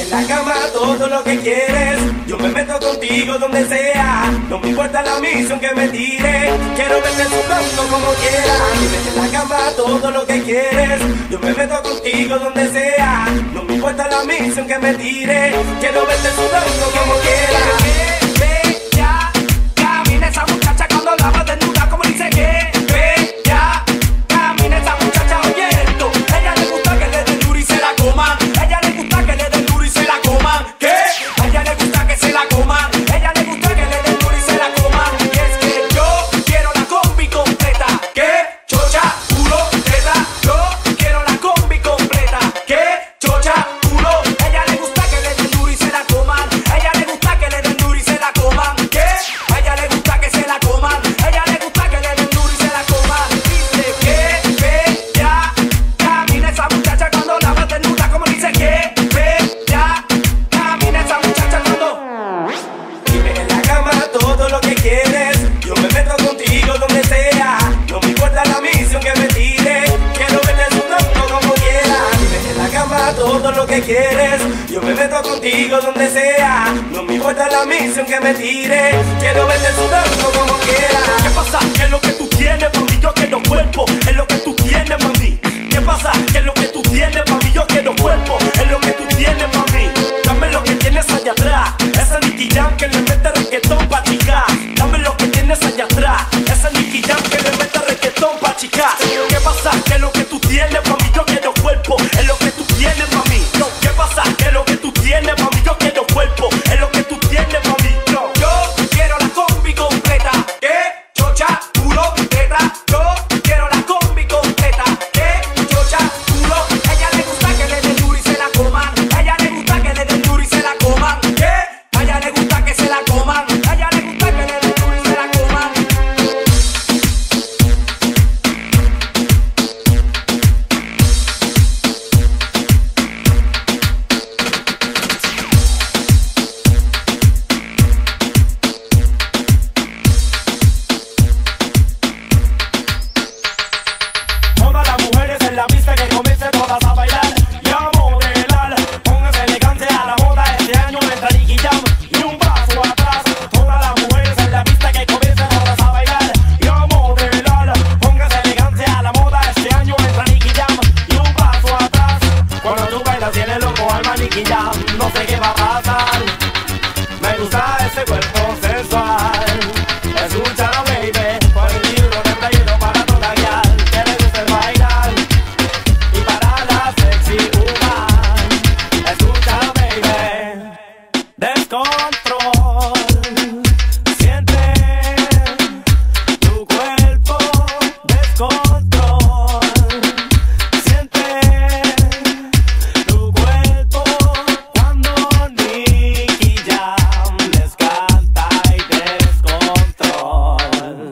en la cama todo lo que quieres. Yo me meto contigo donde sea. No me importa la misión que me tire. Quiero verte sudando como quieras. Dime en la cama todo lo que quieres. Yo me meto contigo donde sea. No me importa la misión que me tire. Quiero verte sudando como quieras. Bella, camina esa muchacha cuando la va desnuda como dice que. Bella, camina esa muchacha oyendo. Ella le gusta que le den duro y se la coman. Ella le gusta que le den duro y se la coman. ¿Qué? A ella le gusta que se la coman. Ella le gusta que le den duro y se la coman. Y es que yo quiero la combi completa. ¿Qué? Chocha, culo, teta. Yo quiero la combi completa. ¿Qué? Chocha, culo. Ella le gusta que le den duro y se la coman. Ella le gusta que le den duro y se la coman. ¿Qué? A ella le gusta que se la coman. Ella le gusta que le den duro y se la coman. Dice que bella, camina esa muchacha cuando la va desnuda como dice que bella, camina esa muchacha cuando. Dime en la cama todo lo que quieres. Yo me meto contigo donde sea. No me importa la misión que me tire. Quiero verte sudando como quieras. Dime en la cama todo lo que quieres. Yo me meto contigo donde sea. No me importa la misión que me tire. Quiero verte sudando como quieras. ¿Qué pasa? ¿Qué es lo que tú tienes, mami? Yo quiero cuerpo. Es lo que tú tienes, mami. ¿Qué pasa? ¿Qué es lo que tú tienes, mami? Yo quiero cuerpo. Es lo que tú tienes, mami. Dame lo que tienes allá atrás. Ese Nicky Jam que le mete reggaetón pa' chicar. Dame lo que tienes allá atrás. Ese Nicky Jam que le mete reggaetón pa' chicar. ¿Qué pasa? ¿Qué es lo que tú tienes, mami? Yo quiero cuerpo. Es lo que tú tienes, mami. ¿Qué pasa? ¿Qué es lo que tú tienes, mami? Yo quiero cuerpo. Es lo que tú tienes, mami. Yo quiero la combi completa. ¿Qué? Chocha, culo, teta. Yo quiero la combi completa. ¿Qué? Chocha, culo. Ella le gusta que le den duro y se la coman. Ella le gusta que le den duro y se la coman. ¿Qué? A ella le gusta que se la coman. A ella le gusta que le den duro y se la coman. Todas las mujeres en la pista que comiencen todas a bailar y a modelar. Pónganse elegancia a la moda este año entra Nicky Jam y un paso atrás. Todas las mujeres en la pista que comiencen todas a bailar y a modelar. Pónganse elegancia a la moda este año entra Nicky Jam y un paso atrás. Cuando tú bailas tienes loco alma Nicky Jam, no sé qué va a pasar. Me gusta ese cuerpo sensual. Escúchalo baby, por el libro de playero para toda guiar. Que le gusta el bailar y para la sexy woman. Escúchalo baby, descontrol. Siente tu cuerpo, descontrol. Siente tu cuerpo cuando Nicky Jam les canta y descontrol.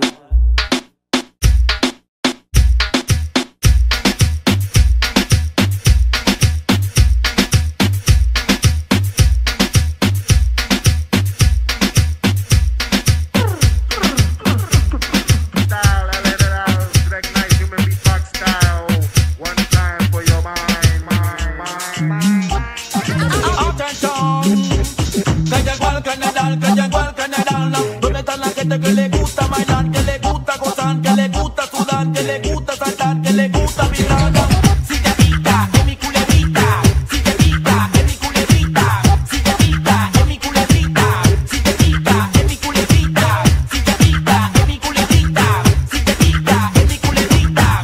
Style, direct night, human beatbox style. One time for your mind, mind. Atención, que llegó el general, que llegó el general. ¿Dónde está la gente que le gusta bailar, que le gusta gozar, que le gusta sudar, que le gusta saltar, que le gusta vibrar? Si te pica, en mi culebrita. Si te pica, en mi culebrita. Si te pica, en mi culebrita. Si te pica, en mi culebrita. Si te pica, en mi culebrita. Si te pica, en mi culebrita.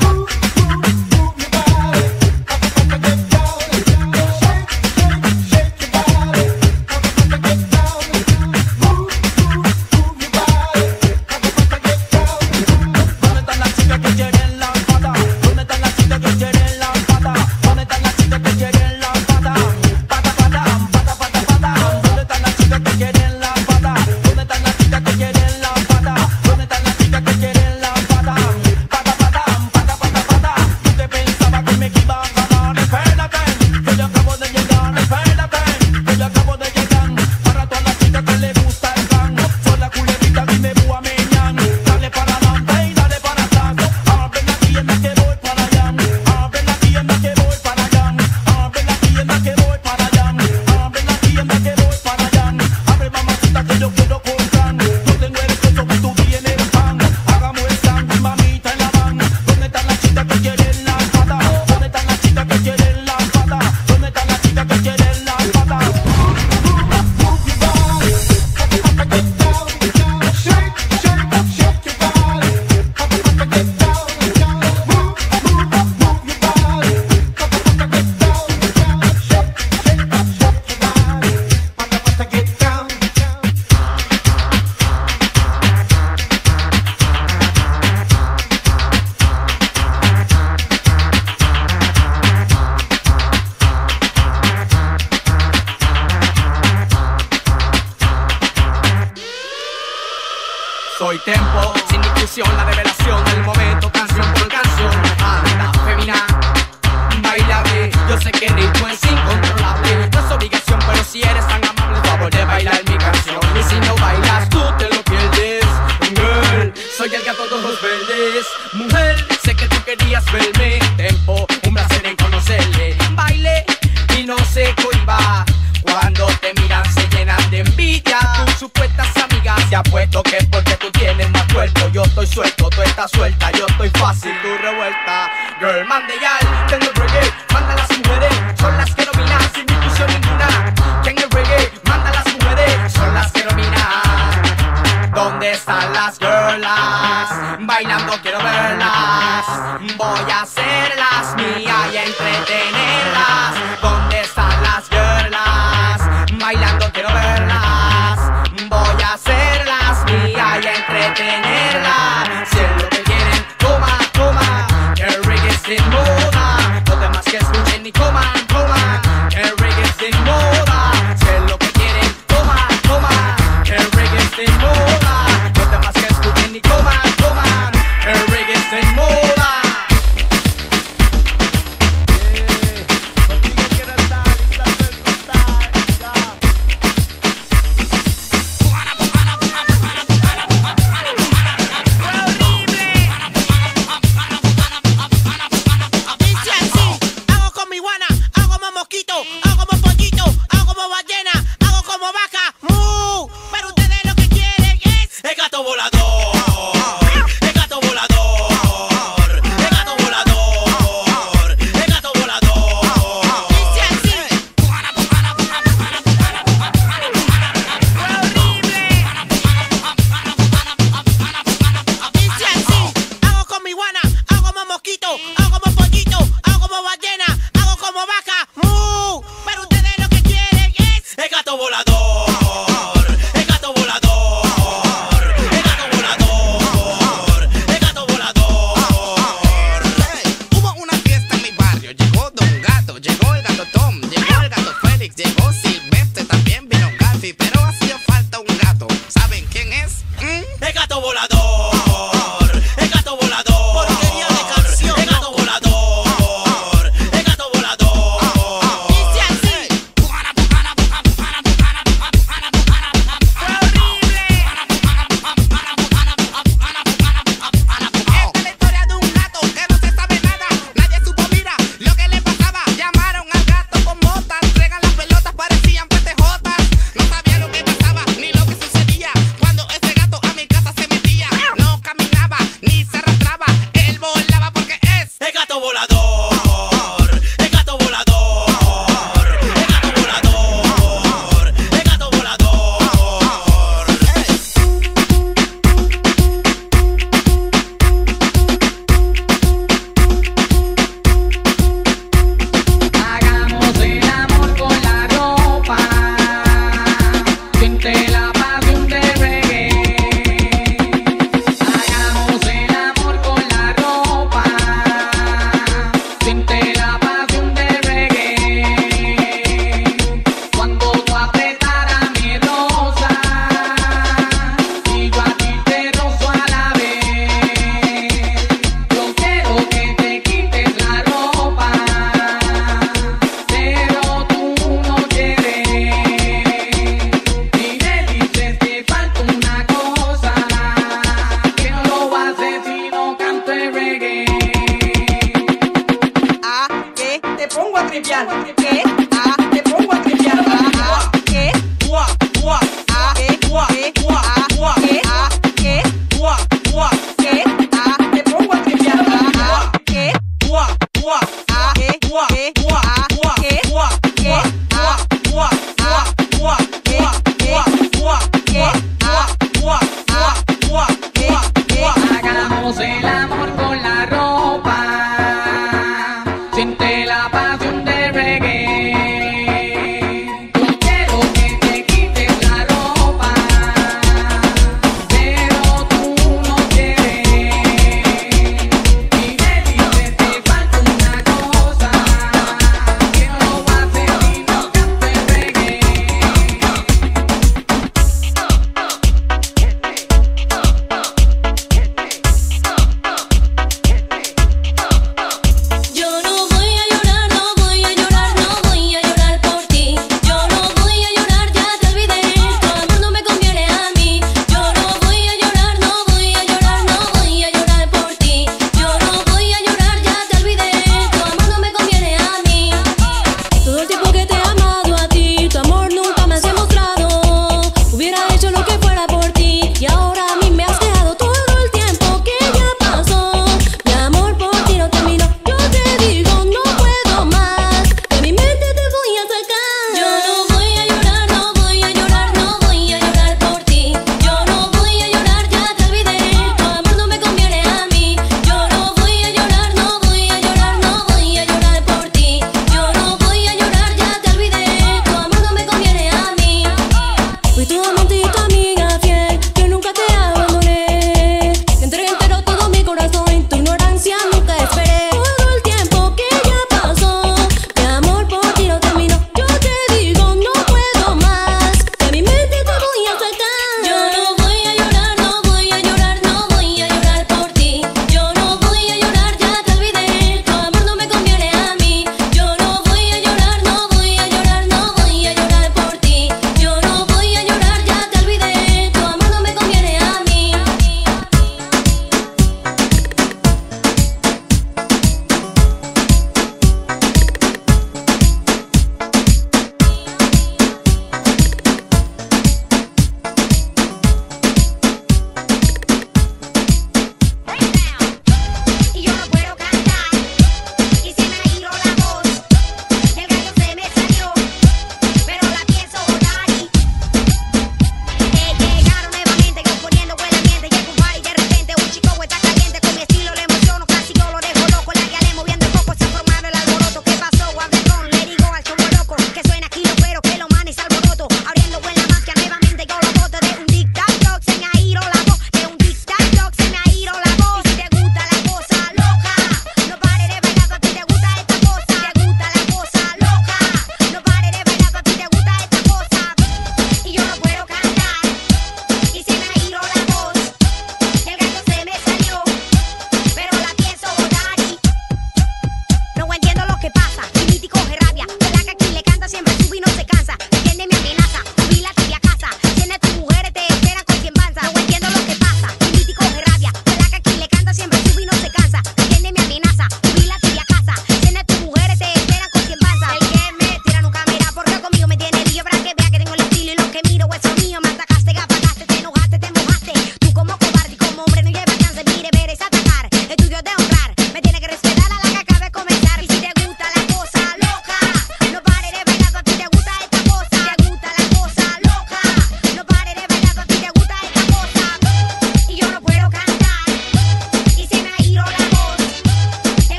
y tempo, sin discusión, la revelación del momento, canción por canción. Anda, femina, bailable. Yo sé que el ritmo es incontrolable. No es obligación, pero si eres tan amable, favor de bailar mi canción. Y si no bailas, tú te lo pierdes. Girl, soy el gato de ojos verdes. Mujer, sé que tú querías verme. Tempo, un placer en conocerle. Baile y no se cohiba. Cuando te miran se llenan de envidia. Tus supuestas amigas se apuesto que es porque tú tienes más cuerpo. Yo estoy suelto, tú estás suelta. Yo estoy fácil, tú revuelta. Girl, mande ya, tengo el reggae. Manda las mujeres, son las que dominan sin discusión ninguna. Que en el reggae, manda las mujeres, son las que dominan. ¿Dónde están las girlas? Bailando quiero verlas. Voy a hacerlas mías y entretenerlas. ¿Dónde están las girlas? Bailando quiero verlas. Voy a hacerlas mías y entretenerlas. Si es lo que quieren, toma, toma. Que el reggae es de moda. Los demás que escuchen y coman, coman. Que el reggae es de moda. Si es lo que quieren, toma, toma. Que el reggae es de moda. Los demás que escuchen y coman, coman. Que el reggae es de moda. Hago como pollito, hago como ballena, hago como vaca.